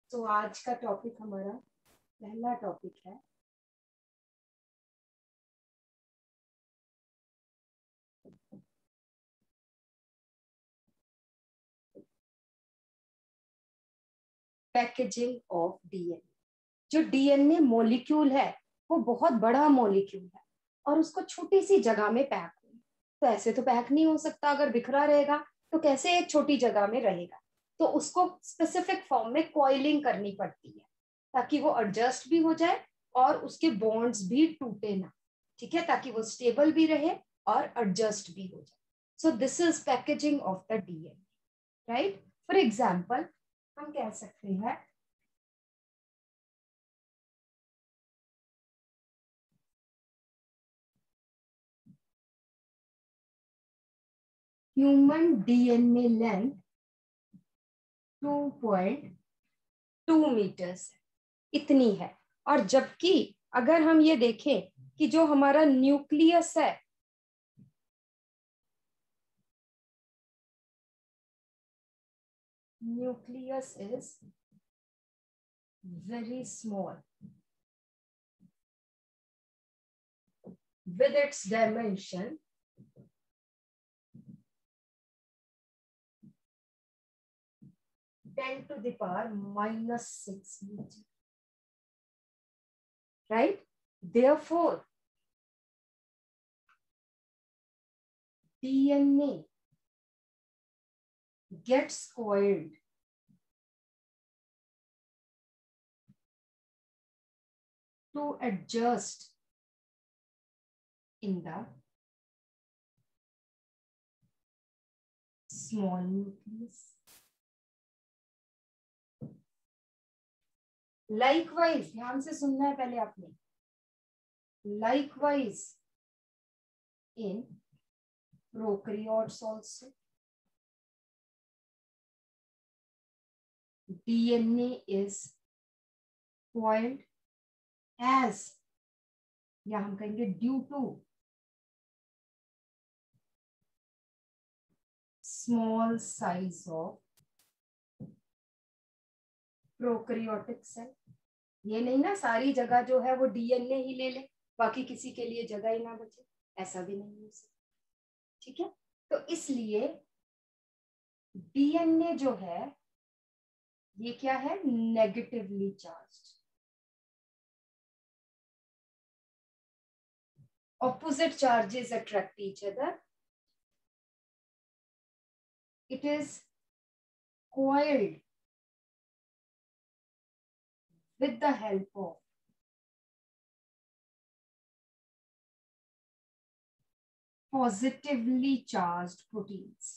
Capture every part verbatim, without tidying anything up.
तो आज का टॉपिक हमारा पहला टॉपिक है पैकेजिंग ऑफ डीएनए। जो डीएनए मॉलिक्यूल है वो बहुत बड़ा मॉलिक्यूल है और उसको छोटी सी जगह में पैक हो, तो ऐसे तो पैक नहीं हो सकता। अगर बिखरा रहेगा तो कैसे एक छोटी जगह में रहेगा, तो उसको स्पेसिफिक फॉर्म में कॉइलिंग करनी पड़ती है ताकि वो एडजस्ट भी हो जाए और उसके बॉन्ड्स भी टूटे ना, ठीक है, ताकि वो स्टेबल भी रहे और एडजस्ट भी हो जाए। So this is packaging of the DNA, right. For example हम कह सकते हैं human DNA length two point two meters इतनी है। और जबकि अगर हम ये देखें कि जो हमारा न्यूक्लियस है nucleus is very small with its dimension ten to the power minus six meter, right? Therefore, D N A gets coiled to adjust in the small nucleus. Likewise, ध्यान से सुनना है पहले आपने। Likewise, in prokaryotes also, D N A is coiled as, या हम कहेंगे due to small size of prokaryotic cell। ये नहीं ना सारी जगह जो है वो डीएनए ही ले ले, बाकी किसी के लिए जगह ही ना बचे, ऐसा भी नहीं हो सकता, ठीक है। तो इसलिए डीएनए जो है ये क्या है, negatively charged. Opposite charges attract each other. It is coiled with the help of positively charged proteins।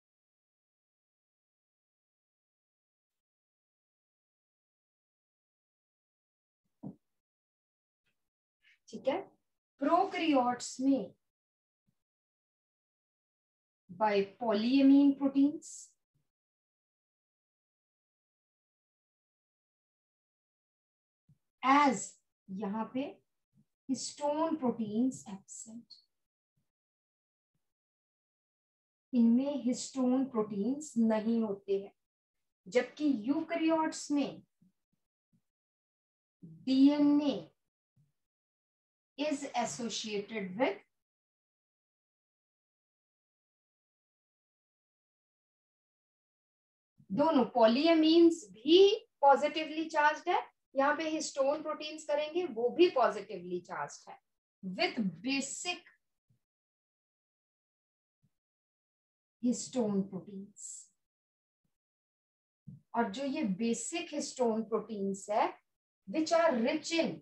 ठीक है। प्रोकैरियोट्स में by polyamine proteins, as यहां पे हिस्टोन प्रोटीन्स एब्सेंट, इनमें हिस्टोन प्रोटीन्स नहीं होते हैं। जबकि यूकैरियोट्स में डीएनए इज एसोसिएटेड विद दोनों, पॉलीएमीन्स भी पॉजिटिवली चार्ज्ड है, यहाँ पे हिस्टोन प्रोटीन्स करेंगे वो भी पॉजिटिवली चार्ज्ड है विथ बेसिक हिस्टोन प्रोटीन्स। और जो ये बेसिक हिस्टोन प्रोटीन्स है which are rich in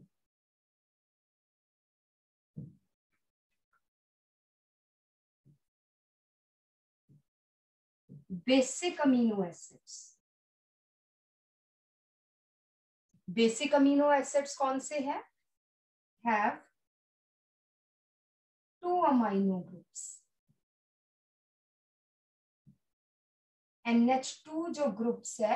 basic amino acids. Basic amino acids कौन से है, have two amino groups. N H two जो ग्रुप्स है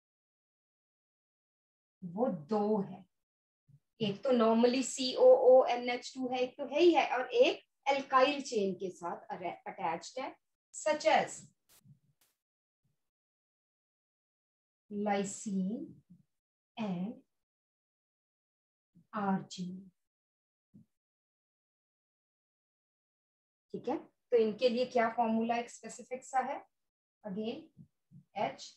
वो दो है, एक तो normally C O O N H two है, एक तो है ही है, और एक एल्काइल चेन के साथ अटैच्ड है, such as lysine and arginine. ठीक है, तो इनके लिए क्या फॉर्मूला एक स्पेसिफिक सा है, again H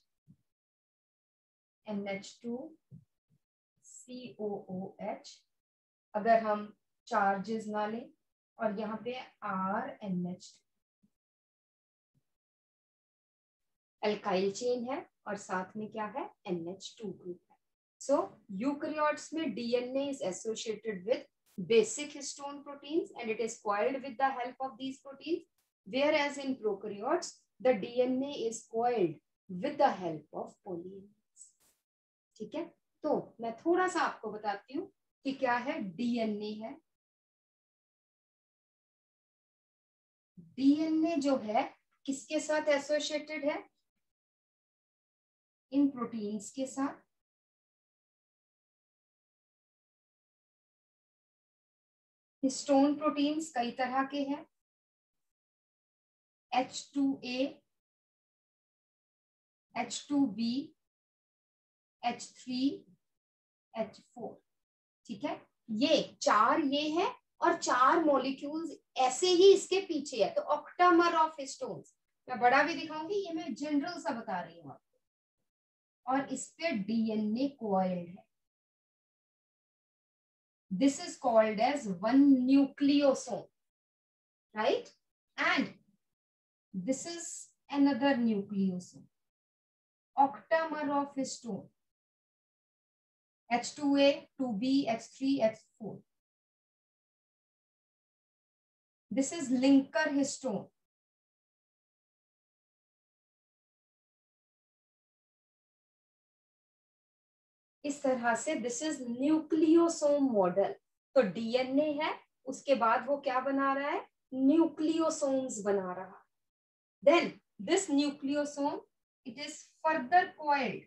N H two C O O H, अगर हम चार्जेस ना लें, और यहाँ पे R N H two, alkyl chain है और साथ में क्या है, एन एच टू ग्रुप है। सो यूकैरियोट्स में DNA is associated with basic histone proteins and it is coiled with the help of these proteins, whereas in prokaryotes the D N A is coiled with the help of polyamines। ठीक है, तो मैं थोड़ा सा आपको बताती हूँ कि क्या है डीएनए है। डीएनए जो है किसके साथ एसोसिएटेड है, इन प्रोटीन्स के साथ। हिस्टोन प्रोटीन्स कई तरह के हैं, H two A, H two B, H three, H four. ठीक है, ये चार ये है और चार मॉलिक्यूल्स ऐसे ही इसके पीछे है, तो ऑक्टामर ऑफ हिस्टोन्स। मैं बड़ा भी दिखाऊंगी, ये मैं जनरल सा बता रही हूँ आपको, और इस पे डीएनए कॉइल्ड है। This is called as one nucleosome, right, and this is another nucleosome, octamer of histone, H two A, two B, H three, H four. This is linker histone. इस तरह से दिस इज न्यूक्लियोसोम मॉडल। तो DNA है, उसके बाद वो क्या बना रहा है, न्यूक्लियोसोम्स बना रहा है। Then this nucleosome it is further coiled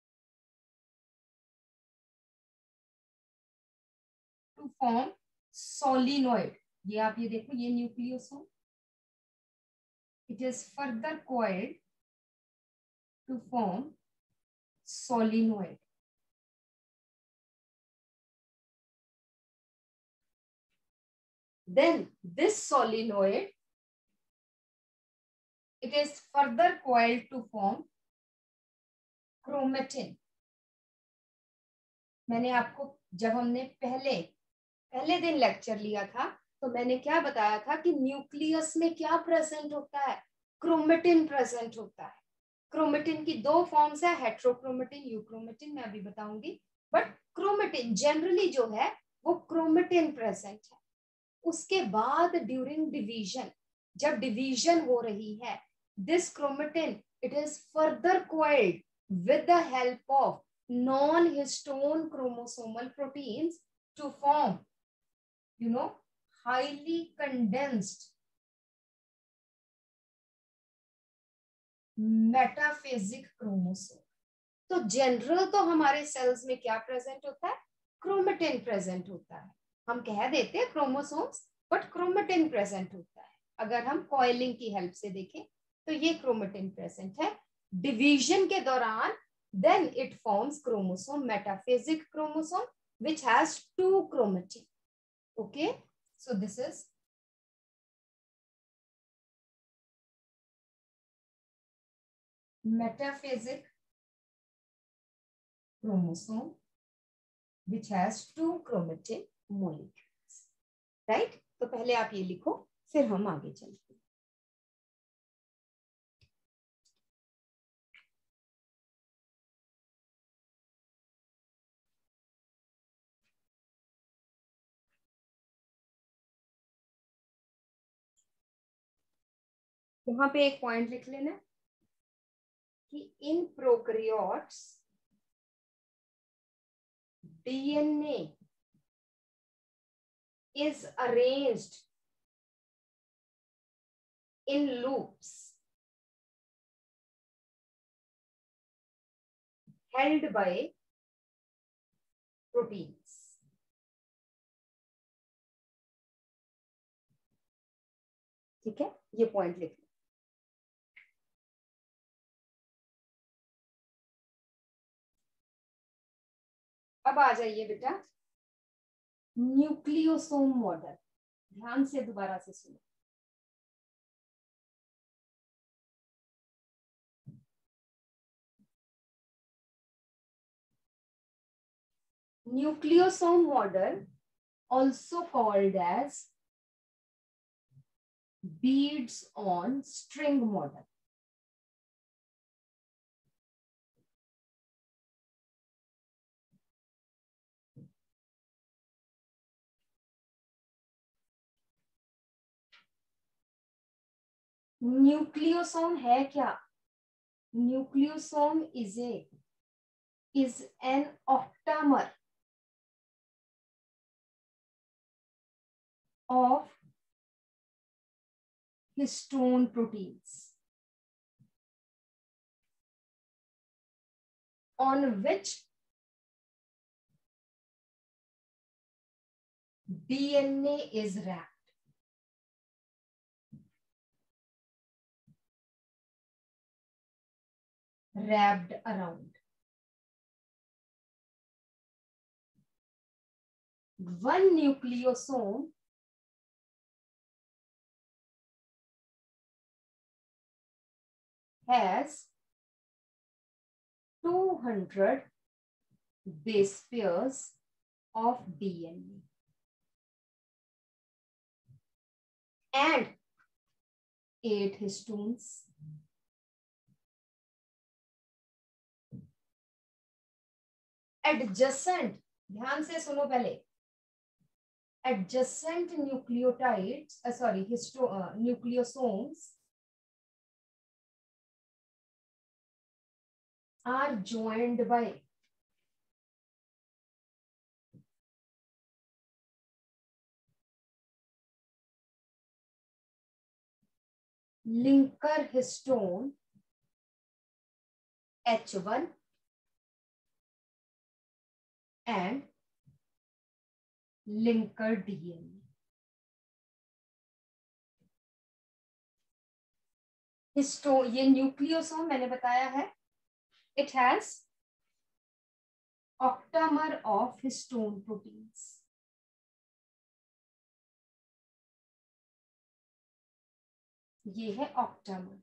to form solenoid. ये आप ये देखो, ये nucleosome it is further coiled to form solenoid. Then this solenoid it is further coiled to form chromatin। मैंने आपको जब हमने पहले पहले दिन लेक्चर लिया था तो मैंने क्या बताया था कि न्यूक्लियस में क्या प्रेजेंट होता है, क्रोमेटिन प्रेजेंट होता है। क्रोमेटिन की दो फॉर्म्स है, हेट्रोक्रोमेटिन, यूक्रोमेटिन, मैं अभी बताऊंगी, बट क्रोमेटिन जनरली जो है वो क्रोमेटिन प्रेजेंट है। उसके बाद ड्यूरिंग डिवीजन, जब डिवीजन हो रही है, this chromatin it is further coiled with the help of non histone chromosomal proteins to form you know highly condensed metaphasic chromosome. तो जनरल तो हमारे सेल्स में क्या प्रेजेंट होता है, क्रोमेटिन प्रेजेंट होता है। हम कह देते हैं क्रोमोसोम्स, बट क्रोमेटिन प्रेजेंट होता है। अगर हम कॉइलिंग की हेल्प से देखें तो ये क्रोमेटिन प्रेजेंट है। डिवीजन के दौरान then it forms chromosome, metaphasic chromosome which has two chromatin. Okay, so this is metaphasic chromosome which has two chromatin molecules, right? तो पहले आप ये लिखो, फिर हम आगे चलते हैं। यहाँ पे एक पॉइंट लिख लेना कि in prokaryotes DNA is arranged in loops held by proteins। ठीक है, ये पॉइंट लिख लो। अब आ जाइए बेटा न्यूक्लियोसोम मॉडल, ध्यान से दोबारा से सुनो। Nucleosome model also called as beads on string model. Nucleosome है क्या? Nucleosome is a is an octamer of histone proteins on which D N A is wrapped. Wrapped around. One nucleosome has two hundred base pairs of D N A and eight histones. Adjacent, ध्यान से सुनो पहले, adjacent nucleotides, uh, sorry, histo uh, nucleosomes are joined by linker histone H one and linker D N A. हिस्टो ये nucleosome मैंने बताया है, it has octamer of histone proteins. ये है ऑक्टामर.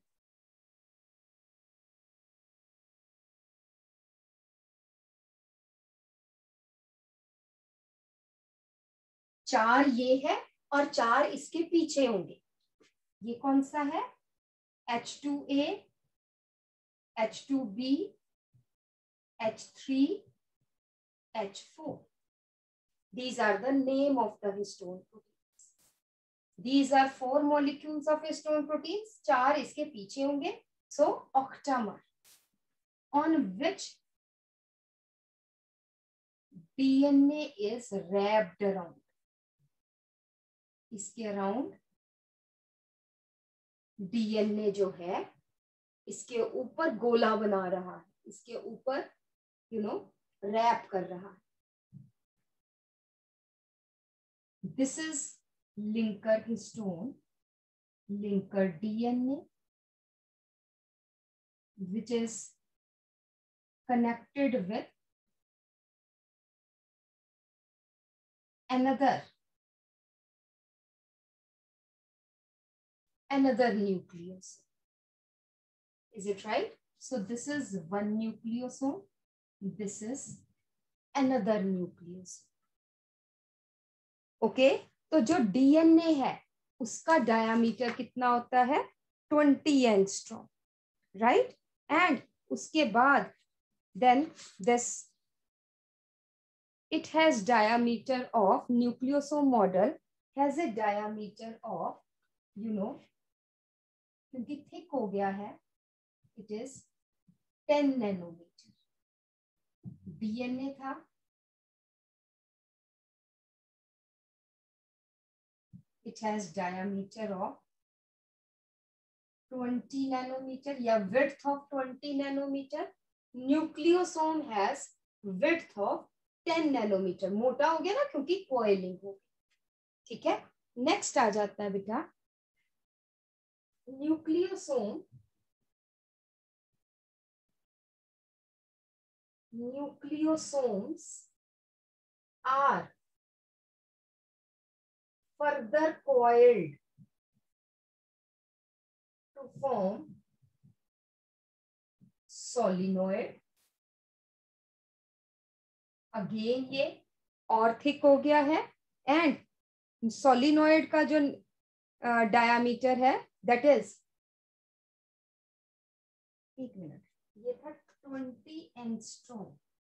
चार ये है और चार इसके पीछे होंगे. ये कौन सा है? H two A, H two B, H three, H four. These are the name of the histone proteins. These are four molecules of histone proteins. चार इसके पीछे होंगे. So octamer on which D N A is wrapped around. इसके around D N A जो है इसके ऊपर गोला बना रहा है, इसके ऊपर यू नो रैप कर रहा है. This is linker histone, linker D N A which is connected with another another nucleosome. Is it right? So this is one nucleosome, this is another nucleosome. Okay, तो जो D N A है उसका diameter कितना होता है? twenty angstrom, right? And उसके बाद then this it has diameter of nucleosome model has a diameter of you know क्योंकि थिक हो गया है, it is ten nanometer. D N A था, it has diameter of twenty nanometer या width of twenty nanometer. Nucleosome has width of ten nanometer. मोटा हो गया ना क्योंकि coiling हो गया. ठीक है, नेक्स्ट आ जाता है बेटा nucleosome. Nucleosomes are further coiled to form solenoid. Again ये और थिक हो गया है एंड सोलिनॉइड का जो डायामीटर है दैट इज, एक मिनट, ये था ट्वेंटी एंगस्ट्रॉम,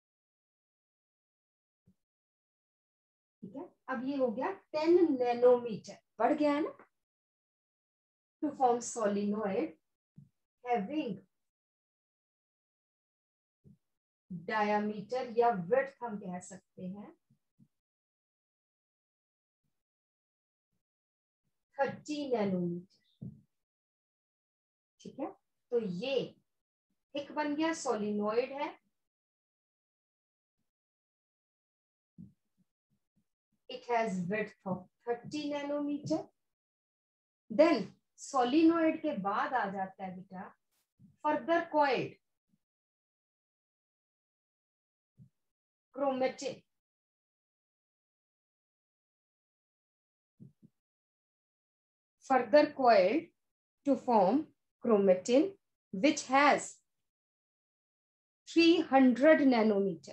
ठीक है, अब ये हो गया टेन नैनोमीटर, बढ़ गया है ना, to form solenoid having diameter या विड्थ हम कह सकते हैं थर्टी नैनोमीटर, ठीक है। तो ये एक बन गया सोलिनॉइड है, it has width of thirty nanometer. Then solenoid के बाद आ जाता है बेटा further coiled chromatin, further coiled to form chromatin which has three hundred nanometer.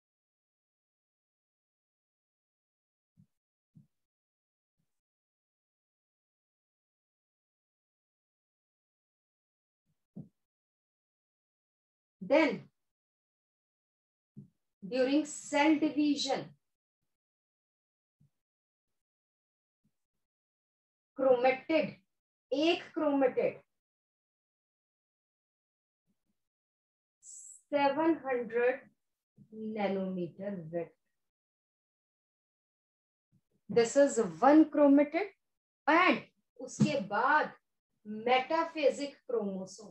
Then during cell division, chromatid, एक chromatid seven hundred nanometer width. This is one chromatid and उसके बाद metaphasic chromosome,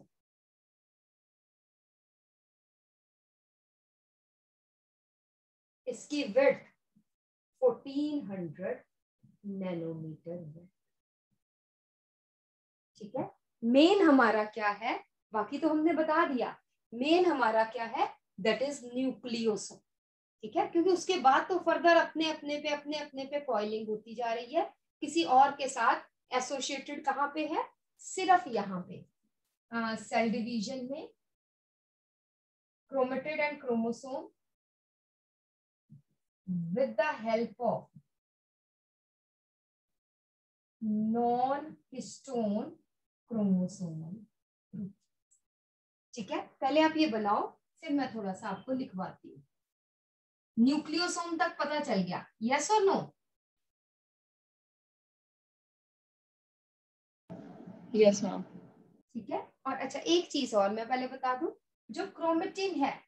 इसकी width fourteen hundred nanometer width, ठीक है। Main हमारा क्या है, बाकी तो हमने बता दिया, मेन हमारा क्या है दैट इज न्यूक्लियोसोम, ठीक है, क्योंकि उसके बाद तो फर्दर अपने अपने पे अपने अपने पे कॉइलिंग होती जा रही है, किसी और के साथ एसोसिएटेड कहाँ पे है, सिर्फ यहाँ पे सेल डिवीजन में chromatid and chromosome with the help of non-histone chromosomal, ठीक है। पहले आप ये बनाओ, फिर मैं थोड़ा सा आपको लिखवाती हूँ। न्यूक्लियोसोम तक पता चल गया, यस और नो? Yes ma'am. ठीक है। और अच्छा एक चीज और मैं पहले बता दूं, जो क्रोमेटिन है,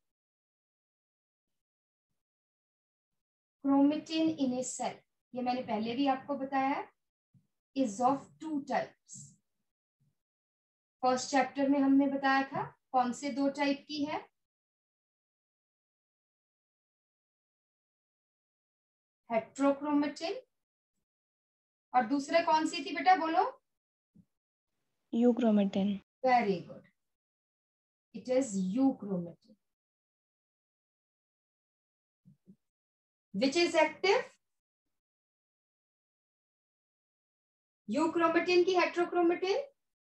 क्रोमेटिन इन ए सेल, ये मैंने पहले भी आपको बताया, is of two types. First chapter में हमने बताया था कौन से दो टाइप की है, हेट्रोक्रोमेटिन, और दूसरे कौन सी थी बेटा, बोलो? Euchromatin. Very good, it is euchromatin which is active, euchromatin की हेट्रोक्रोमेटिन,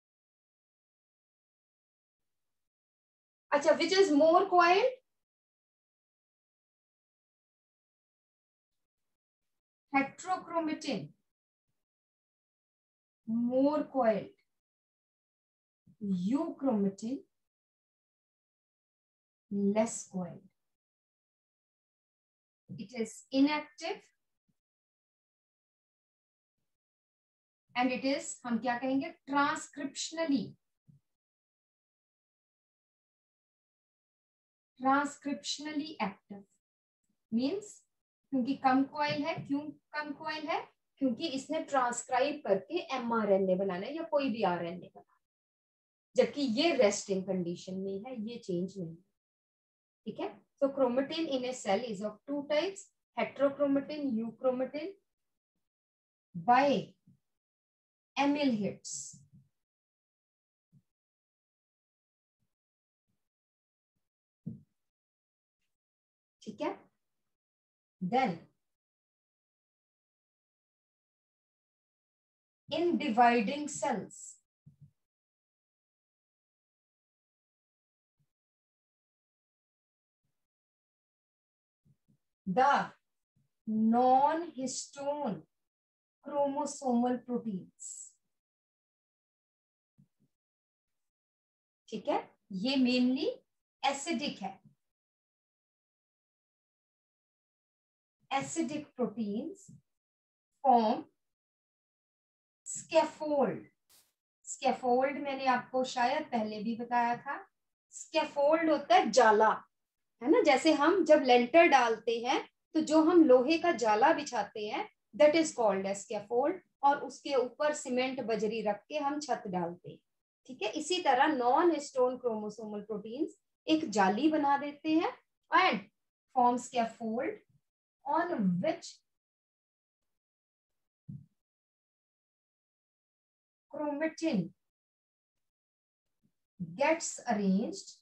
अच्छा which is more coiled, heterochromatin more coiled, euchromatin less coiled, it is inactive and it is, हम क्या कहेंगे, ट्रांसक्रिप्शनली, ट्रांसक्रिप्शनली एक्टिव मींस, क्योंकि कम coil है, क्यों कम coil है, क्योंकि इसने ट्रांसक्राइब करके एमआरएनए बनाना है या कोई भी आरएनए बनाना, जबकि ये रेस्टिंग कंडीशन में है, ये चेंज नहीं, ठीक है। So chromatin in a cell is of two types, heterochromatin, euchromatin by Emil Hitz. ठीक है, then in dividing cells, the non-histone chromosomal proteins, ठीक है, ये मेनली एसिडिक है. Acidic proteins form scaffold. Scaffold मैंने आपको शायद पहले भी बताया था. स्कैफोल्ड होता है जाला, है ना, जैसे हम जब लेंटर डालते हैं तो जो हम लोहे का जाला बिछाते हैं that is called as scaffold, और उसके ऊपर सीमेंट बजरी रख के हम छत डालते हैं. ठीक है, इसी तरह नॉन हिस्टोन क्रोमोसोमल प्रोटीन्स एक जाली बना देते हैं and form scaffold on which chromatin gets arranged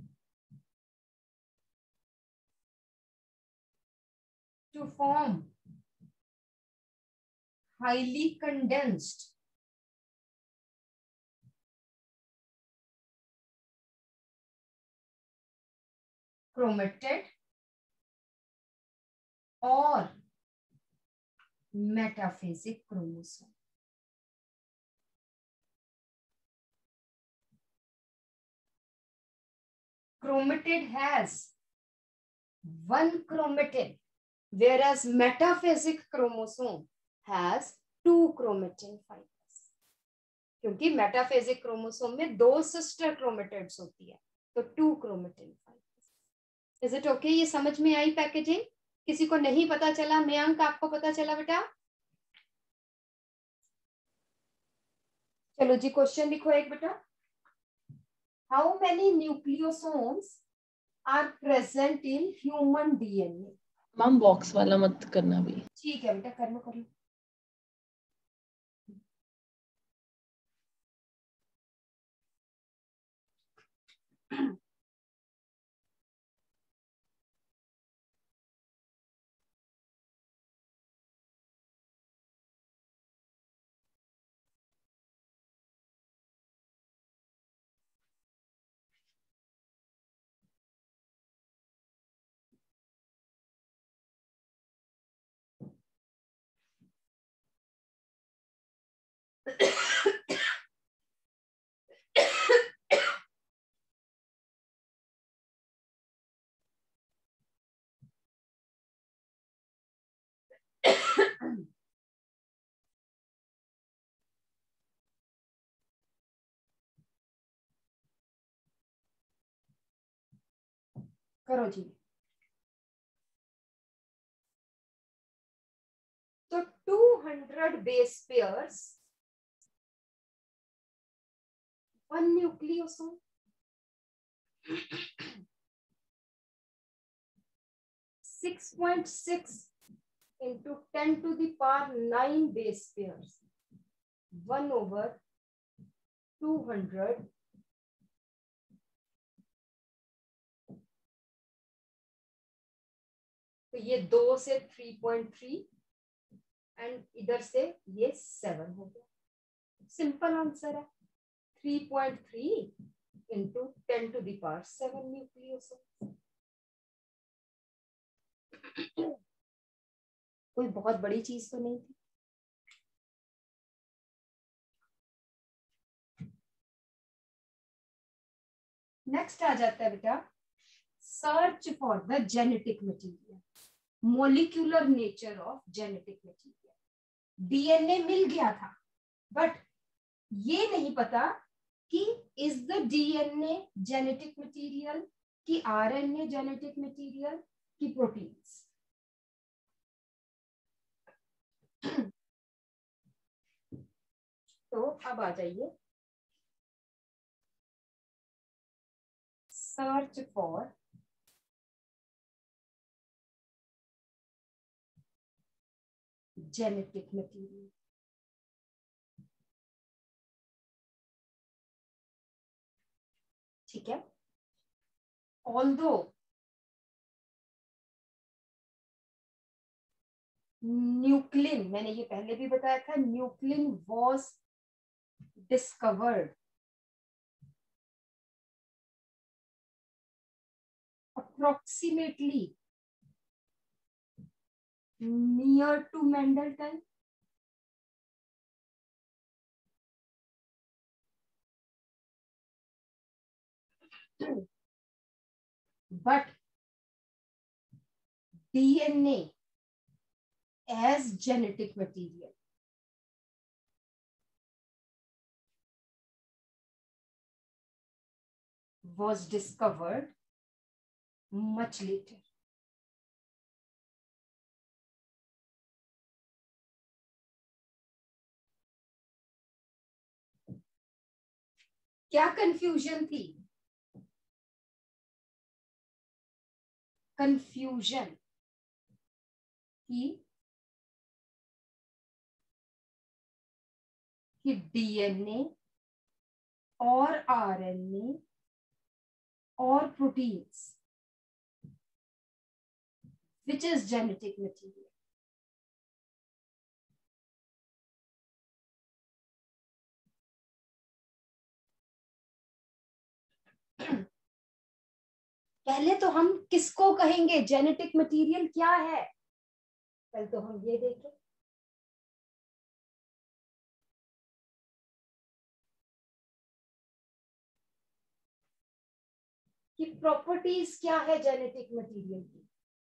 to form highly condensed chromatid or metaphasic chromosome. Chromatid has one chromatin, whereas metaphasic chromosome has two chromatin fibers. क्योंकि metaphasic chromosome में दो sister chromatids होती है, तो two chromatin fibers. Is it okay? ये समझ में आई packaging? किसी को नहीं पता चला? मयंक, आपको पता चला बेटा? चलो जी, क्वेश्चन लिखो एक बेटा. How many nucleosomes are present in human DNA? Ma'am box वाला मत करना भी. ठीक है बेटा, कर लो कर लो. करो जी. तो two hundred base pairs, one nucleosome, six point six into ten to the power nine base pairs, one over two hundred तो ये दो से थ्री पॉइंट थ्री एंड इधर से ये सेवन हो गया. सिंपल आंसर है. Three point three into ten to the power seven nucleosome. कोई बहुत बड़ी चीज तो नहीं थी. नेक्स्ट आ जाता है बेटा search for the genetic material, molecular nature of genetic material. DNA मिल गया था बट ये नहीं पता कि is the DNA genetic material कि आरएनए जेनेटिक मटेरियल कि प्रोटीन्स. तो अब आ जाइए सर्च फॉर जेनेटिक मटेरियल. ठीक है, ऑल्दो न्यूक्लिन, मैंने ये पहले भी बताया था, nuclein was discovered approximately near to Mendel time. But D N A as genetic material was discovered much later. क्या कंफ्यूजन थी? कंफ्यूजन की कि डीएनए और आरएनए और proteins which is genetic material. पहले तो हम किसको कहेंगे, जेनेटिक मटेरियल क्या है, पहले तो हम ये देखें. कि प्रॉपर्टीज क्या है जेनेटिक मटेरियल की.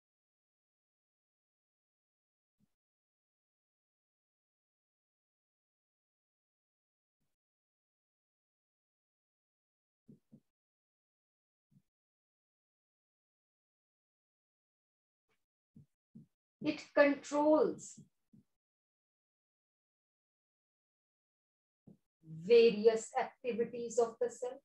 It controls various activities of the cell.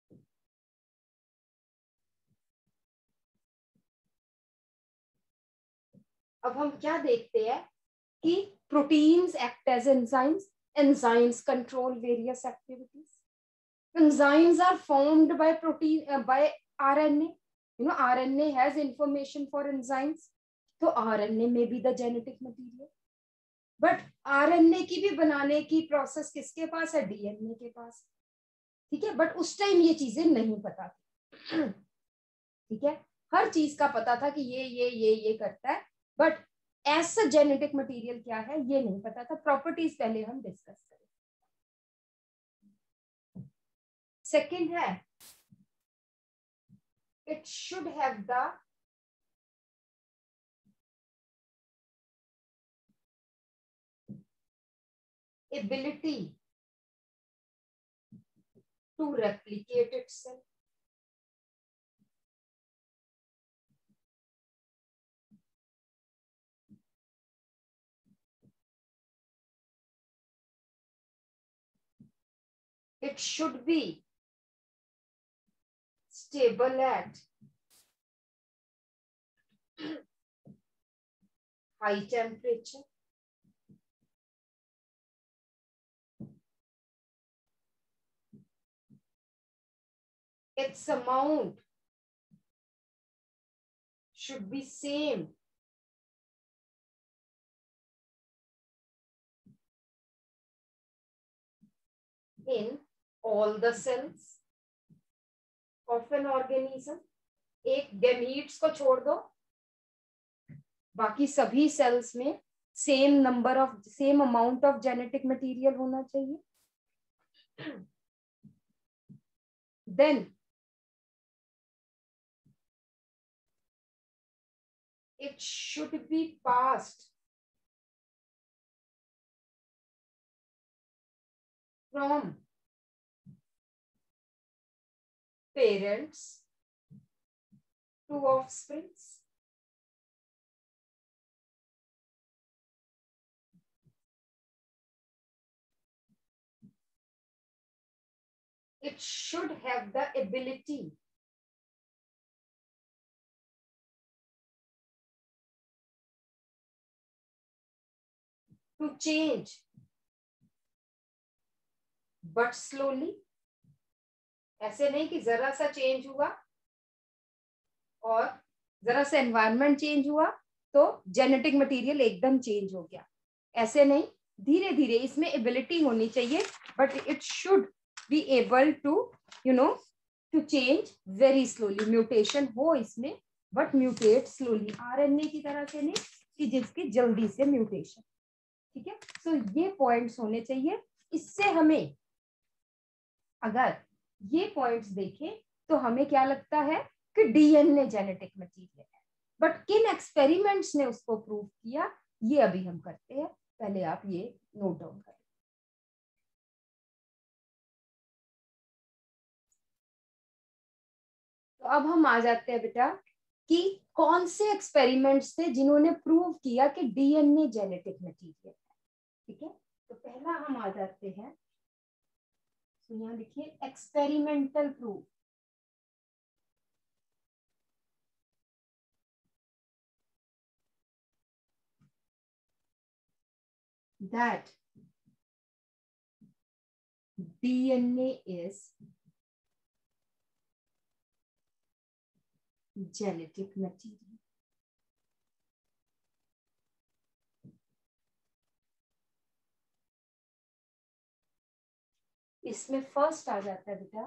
अब हम क्या देखते हैं कि proteins act as enzymes, enzymes control various activities. Enzymes are formed by protein uh, by R N A. You know, R N A has information for enzymes. तो R N A may be the genetic material. But R N A की भी बनाने की process किसके पास है? D N A के पास. ठीक है, बट उस टाइम ये चीजें नहीं पता थी. ठीक है, हर चीज का पता था कि ये ये ये ये करता है, बट ऐसा जेनेटिक मटेरियल क्या है ये नहीं पता था. प्रॉपर्टीज पहले हम डिस्कस करें. सेकेंड है, it should have the ability to replicate itself. It should be stable at high temperature. Its amount should be same in all the cells of an organism. एक गैमीट्स को छोड़ दो, बाकी सभी सेल्स में same number of same amount of genetic material होना चाहिए. Then it should be passed from parents to offsprings. It should have the ability to change, but slowly. ऐसे नहीं कि जरा सा चेंज हुआ और जरा सा एनवायरनमेंट चेंज हुआ तो जेनेटिक मटेरियल एकदम चेंज हो गया। ऐसे नहीं, धीरे धीरे इसमें एबिलिटी होनी चाहिए, but it should be able to you know to change very slowly. Mutation हो इसमें, बट म्यूटेट स्लोली, आरएनए की तरह से नहीं कि जिसकी जल्दी से म्यूटेशन। ठीक है, तो ये पॉइंट्स होने चाहिए। इससे हमें अगर ये पॉइंट्स देखें तो हमें क्या लगता है कि डीएनए जेनेटिक मटेरियल है, बट किन एक्सपेरिमेंट्स ने उसको प्रूव किया ये अभी हम करते हैं। पहले आप ये नोट डाउन करें। तो अब हम आ जाते हैं बेटा कि कौन से एक्सपेरिमेंट्स थे जिन्होंने प्रूव किया कि डीएनए जेनेटिक मटेरियल है। ठीक है, तो पहला हम आ जाते हैं, तो यहाँ लिखिए experimental proof. That DNA is genetic material. इसमें फर्स्ट आ जाता है बेटा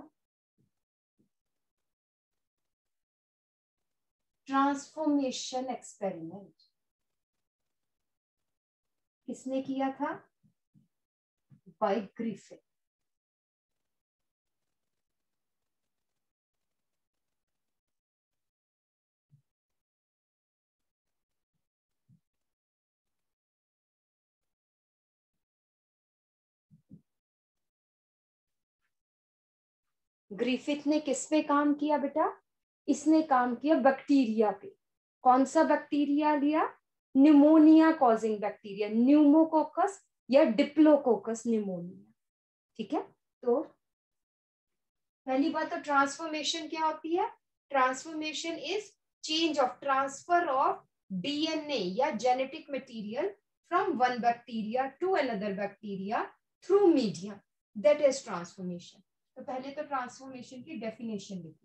ट्रांसफॉर्मेशन एक्सपेरिमेंट। किसने किया था? Bye Griffith. ग्रिफिथ ने किस पे काम किया बेटा? इसने काम किया बैक्टीरिया पे। कौन सा बैक्टीरिया लिया? निमोनिया कॉजिंग बैक्टीरिया, न्यूमोकोकस या डिप्लोकोकस निमोनिया। ठीक है, तो पहली बात तो ट्रांसफॉर्मेशन क्या होती है? Transformation is change of transfer of DNA या genetic material from one bacteria to another bacteria through medium, that is transformation. तो पहले तो ट्रांसफॉर्मेशन की डेफिनेशन लिखिए।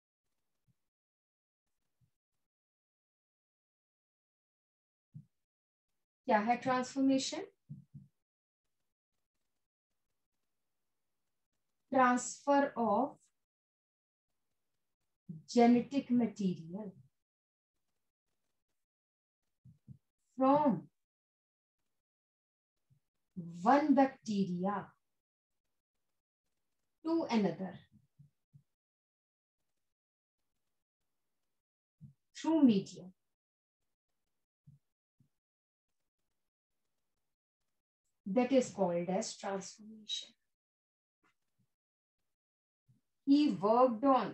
क्या है transformation? Transfer of genetic material from one bacteria to another through medium, that is called as transformation. He worked on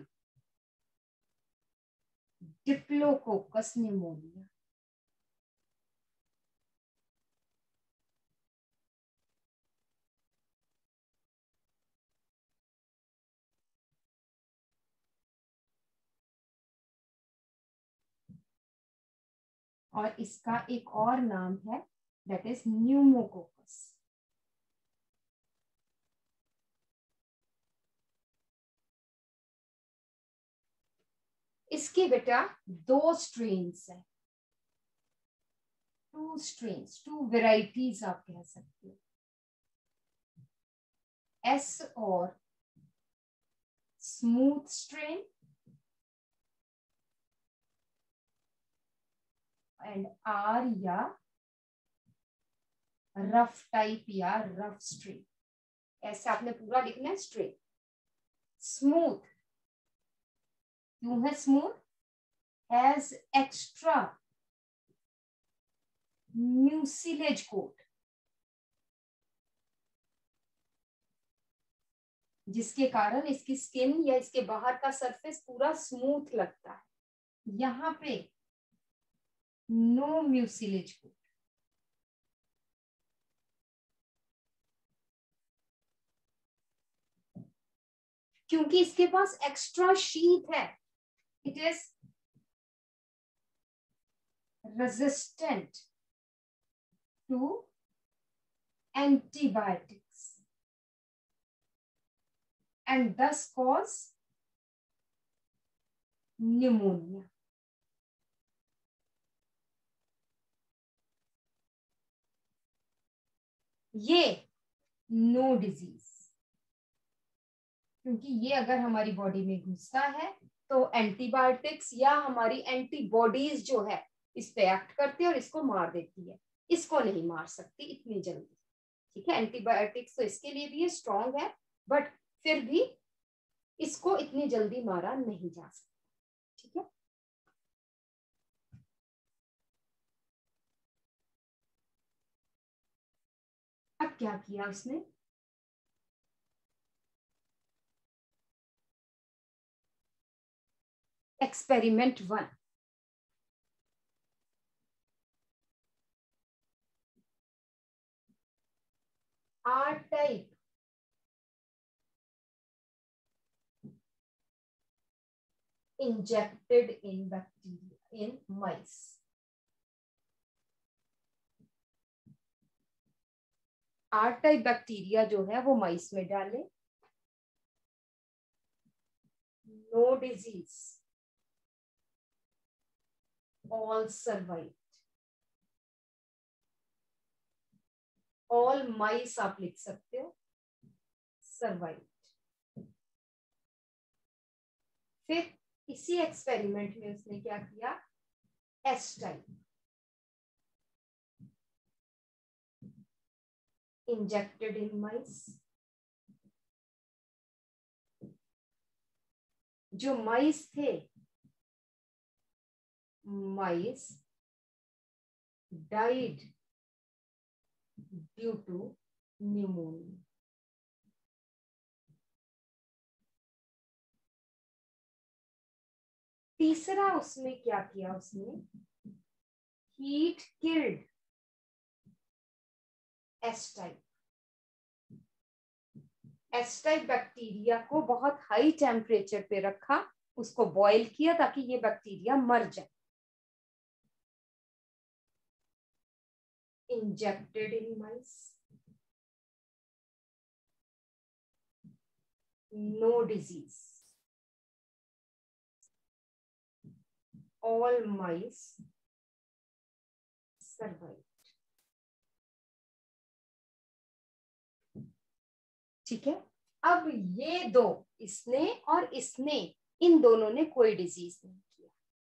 Diplococcus pneumonia. और इसका एक और नाम है, that is pneumococcus. इसके बेटा दो स्ट्रेन्स हैं, टू स्ट्रेन्स, टू वेराइटीज आप कह सकते हो, एस और स्मूथ स्ट्रेन एंड आर या रफ टाइप या रफ स्ट्रेन। ऐसे आपने पूरा लिखना है स्ट्रेन। स्मूथ क्यों है smooth? Has extra mucilage coat, जिसके कारण इसकी स्किन या इसके बाहर का सरफेस पूरा स्मूथ लगता है। यहाँ पे नो म्यूसिलेज कोट, क्योंकि इसके पास एक्स्ट्रा शीथ है। It is resistant to antibiotics and thus cause pneumonia. ये नो डिजीज, क्योंकि ये अगर हमारी बॉडी में घुसता है तो एंटीबायोटिक्स या हमारी एंटीबॉडीज जो है इस पे एक्ट करती है और इसको मार देती है, इसको नहीं मार सकती इतनी जल्दी। ठीक है, एंटीबायोटिक्स तो इसके लिए भी स्ट्रॉन्ग है, बट फिर भी इसको इतनी जल्दी मारा नहीं जा सकता। ठीक है, अब क्या किया उसने, experiment one, R type injected in bacteria in mice। R type bacteria जो है वो माइस में डाले, no disease, all survive, all mice आप लिख सकते हो, सर्वाइव। फिर इसी एक्सपेरिमेंट में उसने क्या किया, S type injected in mice, जो माइस थे, mice died due to pneumonia. तीसरा उसमें क्या किया, उसने heat killed S type, S type bacteria को बहुत हाई टेम्परेचर पे रखा, उसको बॉयल किया ताकि ये बैक्टीरिया मर जाए। Injected in mice, no disease, all mice survive. ठीक है, अब ये दो, इसने और इसने, इन दोनों ने कोई डिजीज नहीं किया।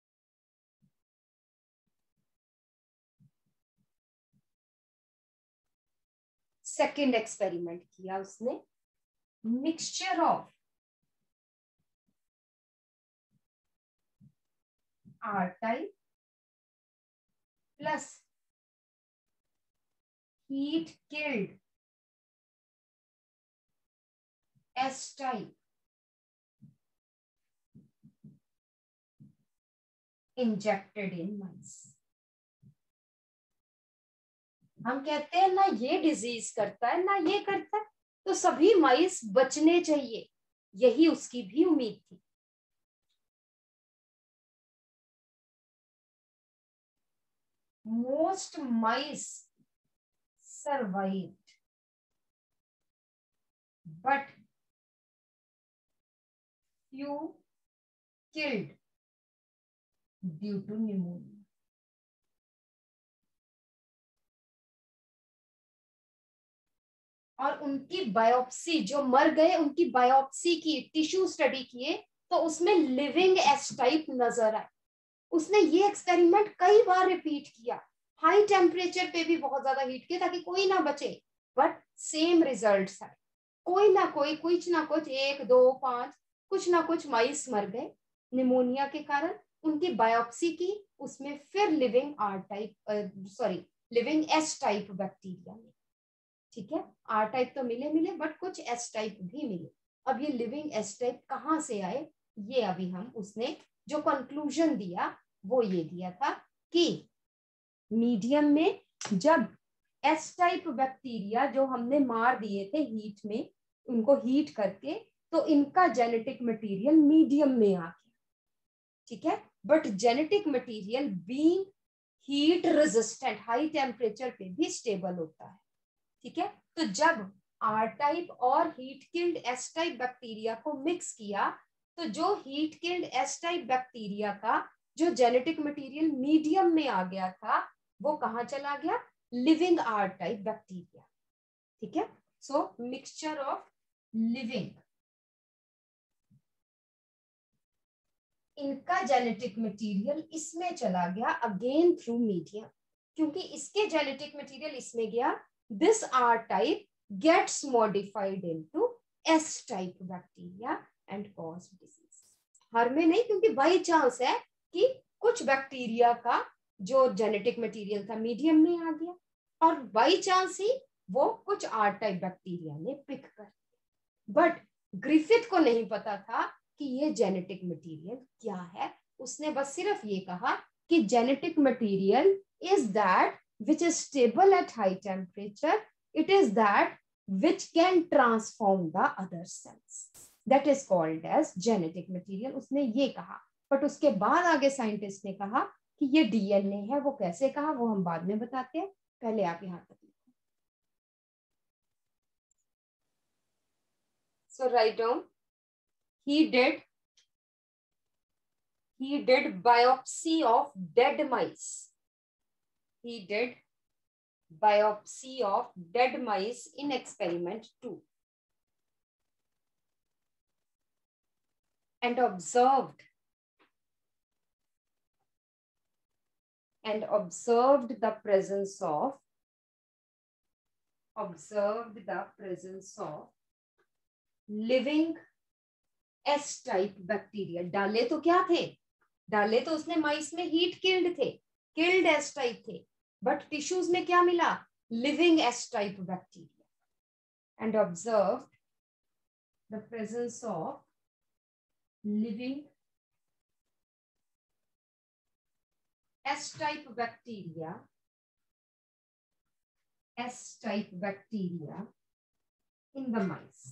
सेकेंड एक्सपेरिमेंट किया उसने, mixture of R type plus heat killed S type injected in mice. हम कहते हैं ना ये डिजीज करता है ना ये करता है, तो सभी माइस बचने चाहिए, यही उसकी भी उम्मीद थी। Most mice survived but few killed due to pneumonia। और उनकी बायोप्सी, जो मर गए उनकी बायोप्सी की, टिश्यू स्टडी किए तो उसमें लिविंग एस टाइप नजर आए। उसने ये एक्सपेरिमेंट कई बार रिपीट किया, हाई टेम्परेचर पे भी बहुत ज्यादा हीट किया ताकि कोई ना बचे, बट सेम रिजल्ट्स आए। कोई ना कोई, कुछ ना कुछ, एक दो पांच, कुछ ना कुछ माइस मर गए निमोनिया के कारण। उनकी बायोप्सी की, उसमें फिर living R type, sorry living S type bacteria मिले। ठीक है, आर टाइप तो मिले मिले बट कुछ एस टाइप भी मिले। अब ये लिविंग एस टाइप कहाँ से आए, ये अभी हम, उसने जो कंक्लूजन दिया वो ये दिया था कि मीडियम में जब एस टाइप बैक्टीरिया जो हमने मार दिए थे हीट में, उनको हीट करके, तो इनका जेनेटिक मटेरियल मीडियम में आ गया। ठीक है, but genetic material being heat resistant, high temperature पे भी स्टेबल होता है। ठीक है, तो जब आर टाइप और heat killed S type bacteria को मिक्स किया, तो जो heat killed S type bacteria का जो जेनेटिक मटेरियल मीडियम में आ गया था, वो कहां चला गया, लिविंग आर टाइप बैक्टीरिया। ठीक है. सो मिक्सचर ऑफ लिविंग, इनका जेनेटिक मटेरियल इसमें चला गया अगेन थ्रू मीडियम, क्योंकि इसके जेनेटिक मटेरियल इसमें गया. This R type gets modified into S type bacteria and cause disease. हर में नहीं, क्योंकि बाई चांस है कि कुछ बैक्टीरिया का जो जेनेटिक मटेरियल था मीडियम में आ गया, और बाई चांस ही वो कुछ आर टाइप बैक्टीरिया ने पिक कर लिया. बट ग्रिफिथ को नहीं पता था कि ये जेनेटिक मटेरियल क्या है. उसने बस सिर्फ ये कहा कि genetic material is that which is stable at high temperature, it is that which can transform the other cells, that is called as genetic material. उसने ये कहा. बट उसके बाद आगे साइंटिस्ट ने कहा कि ये डीएनए है. वो कैसे कहा वो हम बाद में बताते हैं, पहले आप यहां तक लिखो. So write down, he did he did biopsy of dead mice. He did biopsy of dead mice in experiment two and observed and observed the presence of observed the presence of living S type bacteria. डाले तो क्या थे, डाले तो उसने mice में heat killed थे, killed S type थे. बट टिश्यूज में क्या मिला, living S type bacteria. And observed the presence of living S type bacteria S type bacteria in the mice.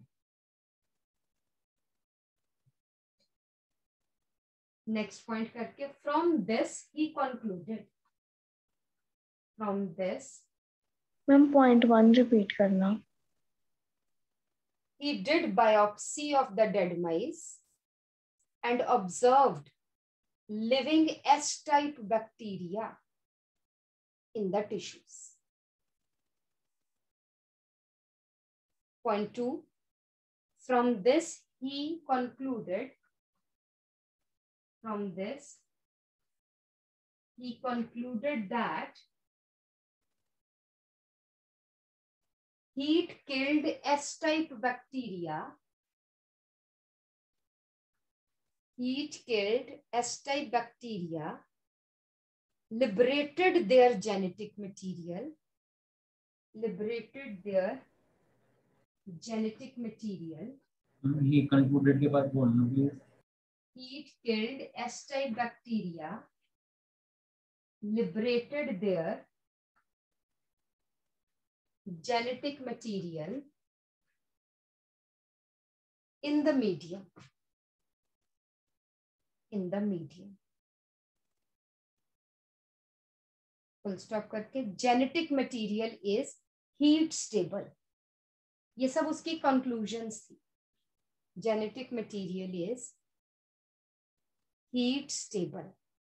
Next point करके, from this he concluded, from this. Ma'am point one repeat करना. He did biopsy of the dead mice and observed living S type bacteria in the tissues. Point two, from this he concluded From this, he concluded that heat killed S-type bacteria. Heat killed S-type bacteria, liberated their genetic material, liberated their genetic material. He concluded के बाद बोलना please. Heat killed S-type bacteria, liberated their genetic material in the medium. In the medium. Full stop करके, genetic material is heat stable. ये सब उसकी conclusions थी. Genetic material is heat stable.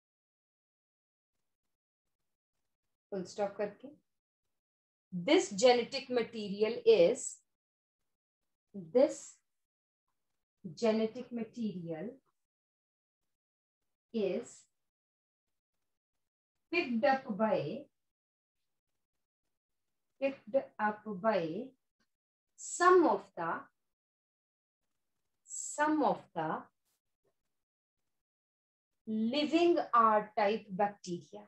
Full stop करके, this genetic material is this genetic material is picked up by picked up by some of the some of the living R type bacteria.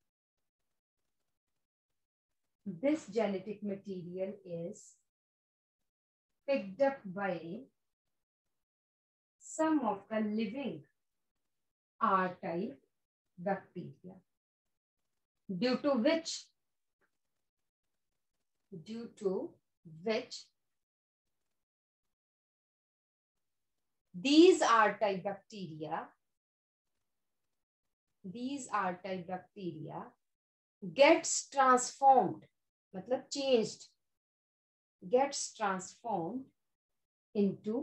This genetic material is picked up by some of the living R type bacteria, due to which due to which these R type bacteria these R type bacteria gets transformed, मतलब changed, gets transformed into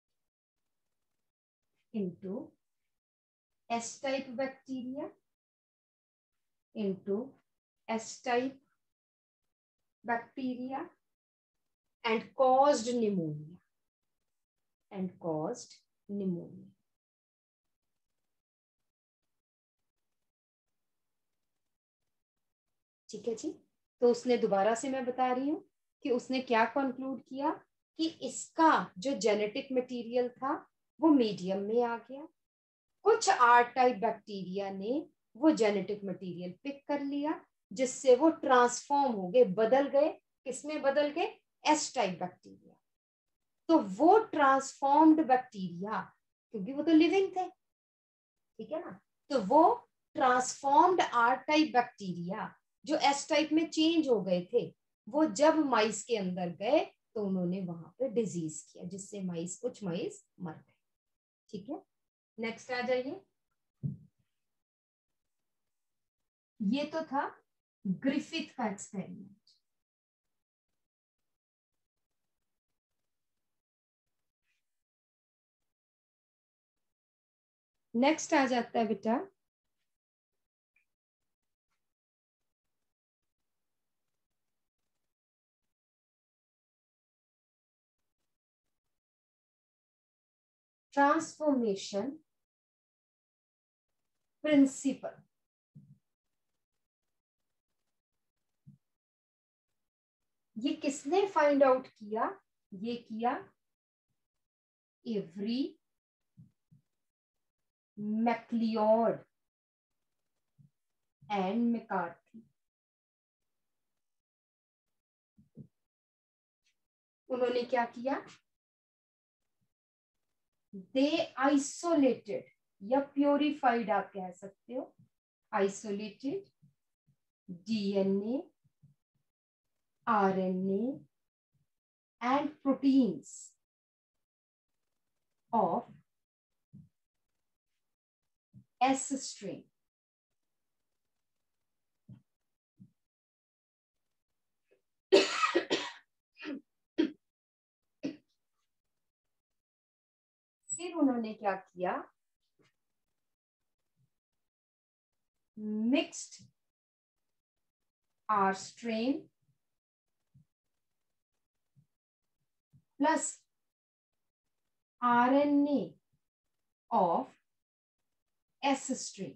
into S type bacteria, into S type bacteria, and caused pneumonia and caused pneumonia. ठीक है जी। तो उसने दोबारा से मैं बता रही हूँ कि उसने क्या कंक्लूड किया कि इसका जो जेनेटिक मटेरियल था वो मीडियम में आ गया, कुछ आर टाइप बैक्टीरिया ने वो जेनेटिक मटेरियल पिक कर लिया जिससे वो ट्रांसफॉर्म हो गए, बदल गए। किसमें बदल गए? S type bacteria. तो वो ट्रांसफॉर्म्ड बैक्टीरिया, क्योंकि वो तो लिविंग थे, ठीक है ना, तो वो ट्रांसफॉर्म्ड आर टाइप बैक्टीरिया जो एस टाइप में चेंज हो गए थे, वो जब माइस के अंदर गए तो उन्होंने वहां पे डिजीज किया जिससे माइस कुछ माइस मर गए। ठीक है, नेक्स्ट आ जाइए। ये तो था ग्रिफिथ का एक्सपेरिमेंट। नेक्स्ट आ जाता है बेटा ट्रांसफॉर्मेशन प्रिंसिपल। ये किसने फाइंड आउट किया? ये किया एवरी मैक्लियोड एंड मैकार्थी। उन्होंने क्या किया? दे आइसोलेटेड या प्योरिफाइड आप कह सकते हो, isolated DNA, RNA and proteins of S strain. फिर उन्होंने क्या किया? Mixed R strain plus R N A of S strain.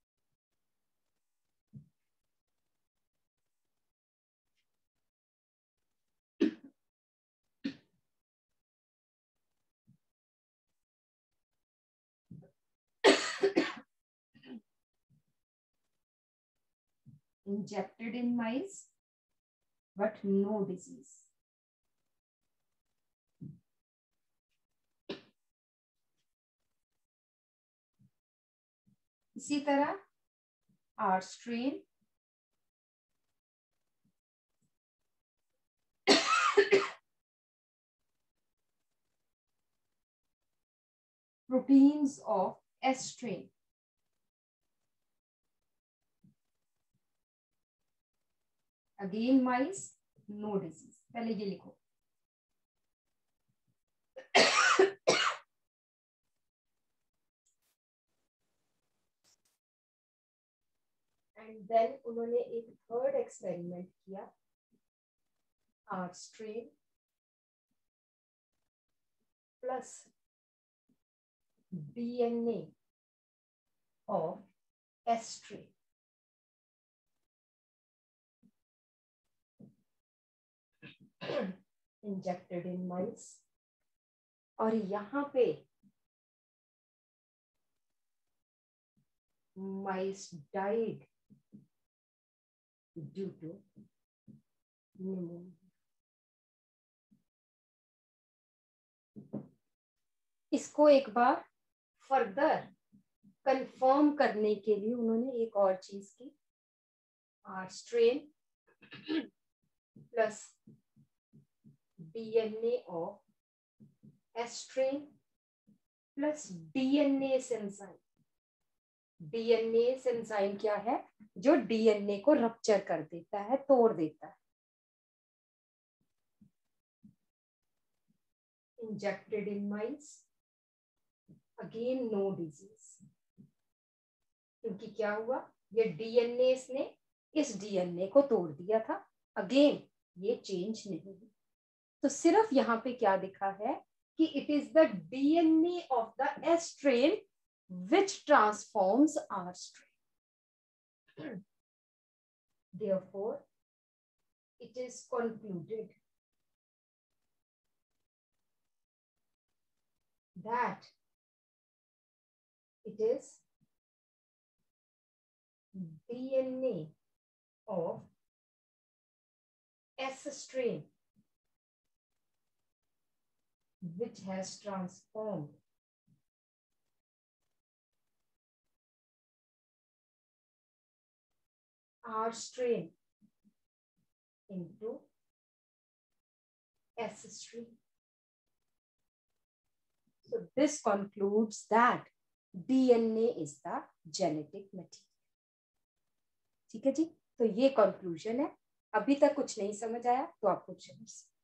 Injected in mice, but no disease. इसी तरह R strain proteins of S strain. Again mice, no disease. पहले ये लिखो। And then उन्होंने एक थर्ड एक्सपेरिमेंट किया, R strain plus D N A of S strain. Injected in mice, और यहाँ पे mice died due to pneumonia. इसको एक बार फर्दर कंफर्म करने के लिए उन्होंने एक और चीज की, R strain plus D N A of S strain plus D N A enzyme. D N A enzyme क्या है? जो D N A को रप्चर कर देता है, तोड़ देता है। Injected in mice, again no disease. क्योंकि क्या हुआ? ये D N A ने इस D N A को तोड़ दिया था, अगेन ये चेंज नहीं हुई। तो सिर्फ यहाँ पे क्या दिखा है कि it is the DNA of the S strain which transforms R strain. Therefore, it is concluded that it is D N A of S strain which has transformed R strain into S strain. So this concludes that D N A is the genetic material. ठीक है जी, तो ये conclusion है. अभी तक कुछ नहीं समझ आया तो आप पूछ सकते हैं.